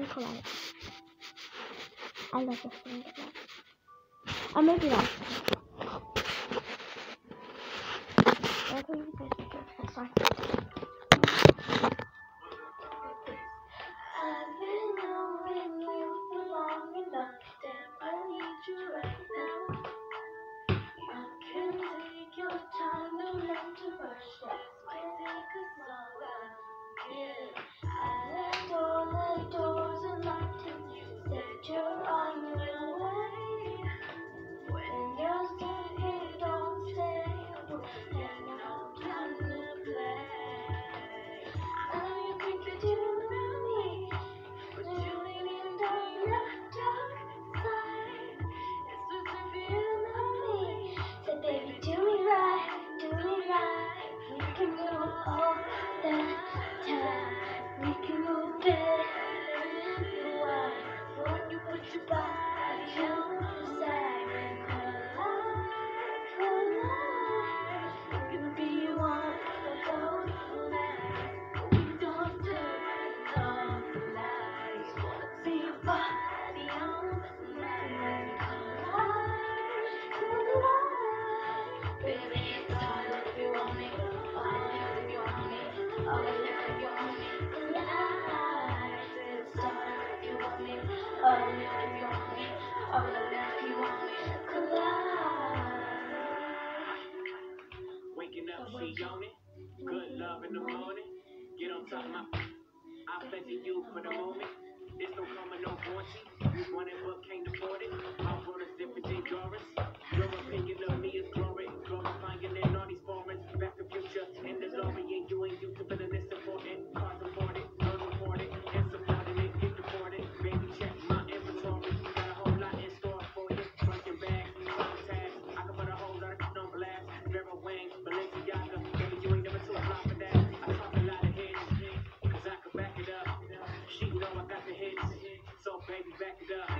collide. I love this thing. Or maybe that. I think it's fine. I've been knowing you for long enough. Damn, I need you right now. You can take your time, no need to rush. This might take us all while. Yeah, I left all the doors unlocked and you said you're on your way. When you're still here, don't stay. We'll hang out, time to play. I know you think you do know me, but you lean in on your dark side. It's just if you know me. So baby, do me right, do me right. We can move all the time. We can move better than wine. When you put your body on the side and collide. I'm gonna be one of those nights. We don't turn off the lights. Wanna see your body on the night and collide. Baby, it's all if you want me. All if you want me. All if you want me. Tonight. It's all if you want me. All if you want me. All if you want me. Collide. Waking up, she on it. Good love in the morning. Get on top of my. I pledge you for the moment. This don't come with no warranty. You want it but can't afford it. I'm running different than Doris. Your opinion of me is glory. Glorifying in all these forums. Back to future and the glory. And you ain't used to feeling this important. Cars afforded, unreported, and supported it. Get deported. Baby, check my inventory. Got a whole lot in store for you. Bunching bags, cloud tags. I can put a whole lot of shit on blast. Vera Wang, Balenciaga. Baby, you ain't never too fly for that. I talk a lot of hits, cause I can back it up. She know I got the hits, so baby, back it up.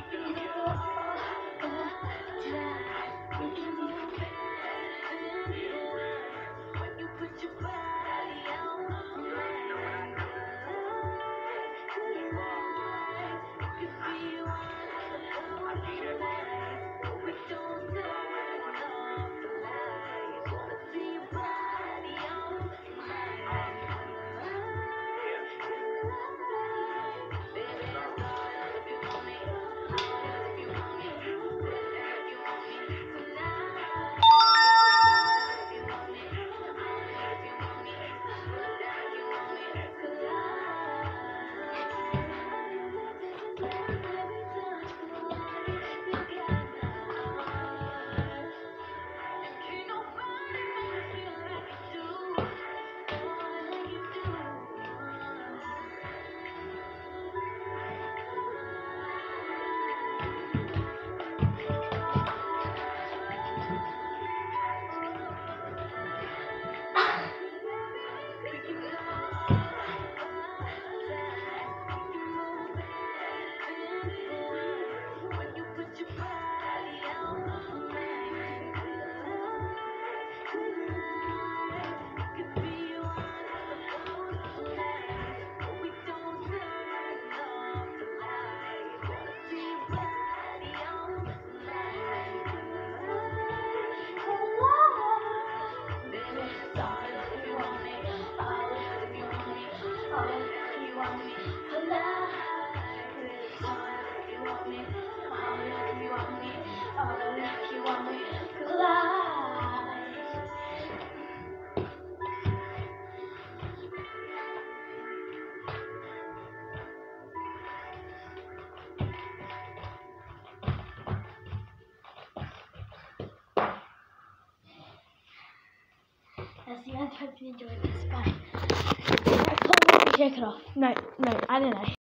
When you put your body on the line, you feel one of those nights. We don't turn off the lights. Wanna see your body on the line. Baby, it's all if you want me. All if you want me. Whatever you want me tonight. All if you want me. All if you want me. Whatever you want me. Can't nobody make me feel like you do. Like you do. When you put your body on the line, could be one of those nights. We don't turn off the lights. Wanna see your body on the line. Baby, it's all if you want me. All if you want me. All if you want me. Collide. It's all if you want me. All if you want me. All if you want me. Collide. That's the end. Hope you enjoyed this. Bye. Right, take it off. No, I don't know.